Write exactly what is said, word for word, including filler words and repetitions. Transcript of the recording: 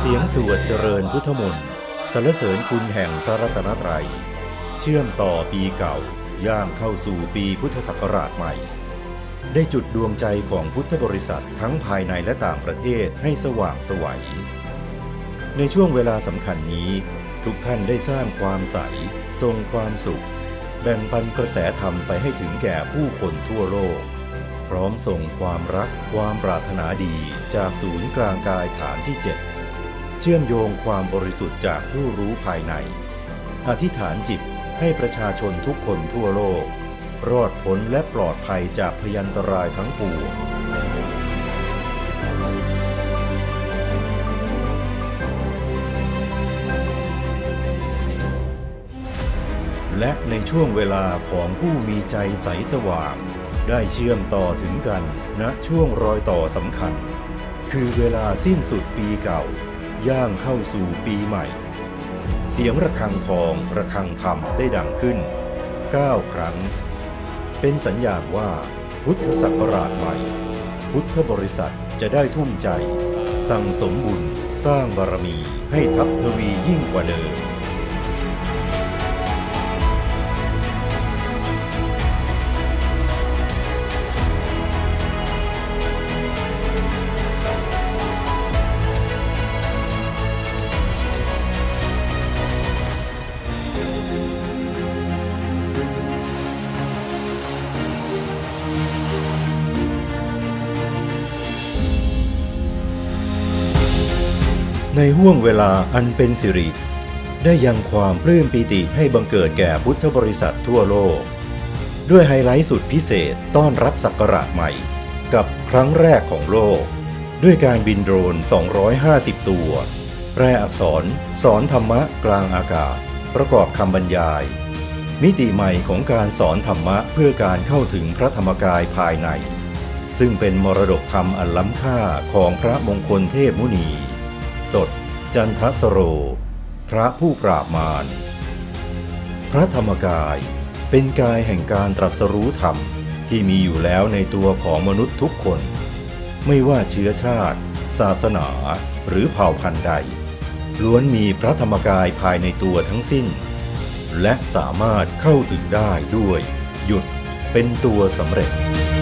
สียงสวดเจริญพุทธมนต์สรรเสริญคุณแห่งพระรัตนตรัยเชื่อมต่อปีเก่าย่างเข้าสู่ปีพุทธศักราชใหม่ได้จุดดวงใจของพุทธบริษัททั้งภายในและต่างประเทศให้สว่างไสวในช่วงเวลาสำคัญนี้ทุกท่านได้สร้างความใสทรงความสุขแบ่งปันกระแสธรรมไปให้ถึงแก่ผู้คนทั่วโลกพร้อมส่งความรักความปรารถนาดีจากศูนย์กลางกายฐานที่เจ็ดเชื่อมโยงความบริสุทธิ์จากผู้รู้ภายในอธิษฐานจิตให้ประชาชนทุกคนทั่วโลกรอดพ้นและปลอดภัยจากพยันตรายทั้งปวงและในช่วงเวลาของผู้มีใจใสสว่างได้เชื่อมต่อถึงกันณช่วงรอยต่อสำคัญคือเวลาสิ้นสุดปีเก่าย่างเข้าสู่ปีใหม่เสียงระฆังทองระฆังธรรมได้ดังขึ้นเก้าครั้งเป็นสัญญาณว่าพุทธศักราชใหม่พุทธบริษัทจะได้ทุ่มใจสั่งสมบุญสร้างบารมีให้ทัพทวียิ่งกว่าเดิมในห้วงเวลาอันเป็นสิริได้ยังความปลื้มปิติให้บังเกิดแก่พุทธบริษัททั่วโลกด้วยไฮไลท์สุดพิเศษต้อนรับศักราชใหม่กับครั้งแรกของโลกด้วยการบินโดรนสองร้อยห้าสิบตัวแปลอักษรสอนธรรมะกลางอากาศประกอบคำบรรยายมิติใหม่ของการสอนธรรมะเพื่อการเข้าถึงพระธรรมกายภายในซึ่งเป็นมรดกธรรมอันล้ำค่าของพระมงคลเทพมุนีสดจันทสโรพระผู้ปราบมารพระธรรมกายเป็นกายแห่งการตรัสรู้ธรรมที่มีอยู่แล้วในตัวของมนุษย์ทุกคนไม่ว่าเชื้อชาติศาสนาหรือเผ่าพันธุ์ใดล้วนมีพระธรรมกายภายในตัวทั้งสิ้นและสามารถเข้าถึงได้ด้วยหยุดเป็นตัวสำเร็จ